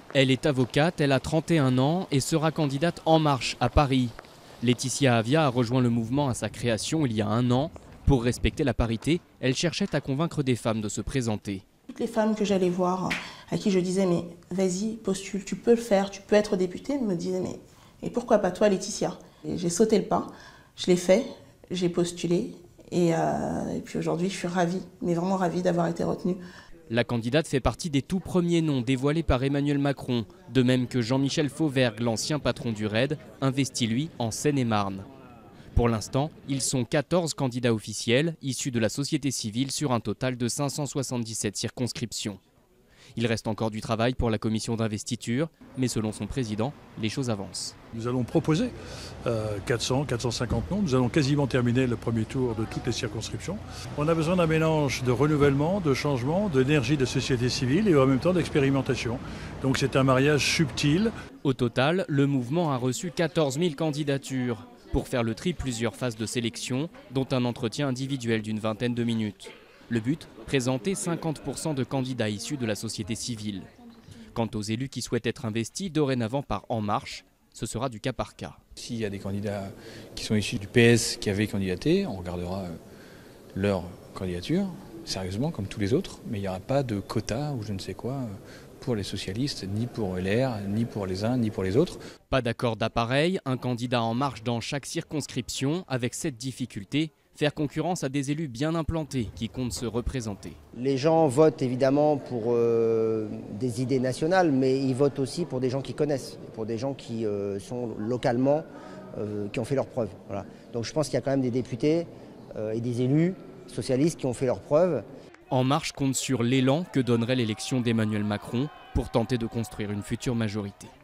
Elle est avocate, elle a 31 ans et sera candidate En Marche à Paris. Laetitia Avia a rejoint le mouvement à sa création il y a 1 an. Pour respecter la parité, elle cherchait à convaincre des femmes de se présenter. Toutes les femmes que j'allais voir, à qui je disais mais vas-y, postule, tu peux le faire, tu peux être députée, me disaient mais et pourquoi pas toi Laetitia? J'ai sauté le pas, je l'ai fait, j'ai postulé et puis aujourd'hui je suis ravie, mais vraiment ravie d'avoir été retenue. La candidate fait partie des tout premiers noms dévoilés par Emmanuel Macron, de même que Jean-Michel Fauvergue, l'ancien patron du RAID, investi lui en Seine-et-Marne. Pour l'instant, ils sont 14 candidats officiels issus de la société civile sur un total de 577 circonscriptions. Il reste encore du travail pour la commission d'investiture, mais selon son président, les choses avancent. Nous allons proposer 450 noms. Nous allons quasiment terminer le premier tour de toutes les circonscriptions. On a besoin d'un mélange de renouvellement, de changement, d'énergie de société civile et en même temps d'expérimentation. Donc c'est un mariage subtil. Au total, le mouvement a reçu 14 000 candidatures. Pour faire le tri, plusieurs phases de sélection, dont un entretien individuel d'une vingtaine de minutes. Le but, présenter 50% de candidats issus de la société civile. Quant aux élus qui souhaitent être investis dorénavant par En Marche, ce sera du cas par cas. S'il y a des candidats qui sont issus du PS qui avaient candidaté, on regardera leur candidature, sérieusement, comme tous les autres, mais il n'y aura pas de quota ou je ne sais quoi pour les socialistes, ni pour LR, ni pour les uns, ni pour les autres. Pas d'accord d'appareil, un candidat En Marche dans chaque circonscription, avec cette difficulté, faire concurrence à des élus bien implantés qui comptent se représenter. Les gens votent évidemment pour des idées nationales, mais ils votent aussi pour des gens qui connaissent, pour des gens qui sont localement, qui ont fait leurs preuves. Voilà. Donc je pense qu'il y a quand même des députés et des élus socialistes qui ont fait leurs preuves. En Marche compte sur l'élan que donnerait l'élection d'Emmanuel Macron pour tenter de construire une future majorité.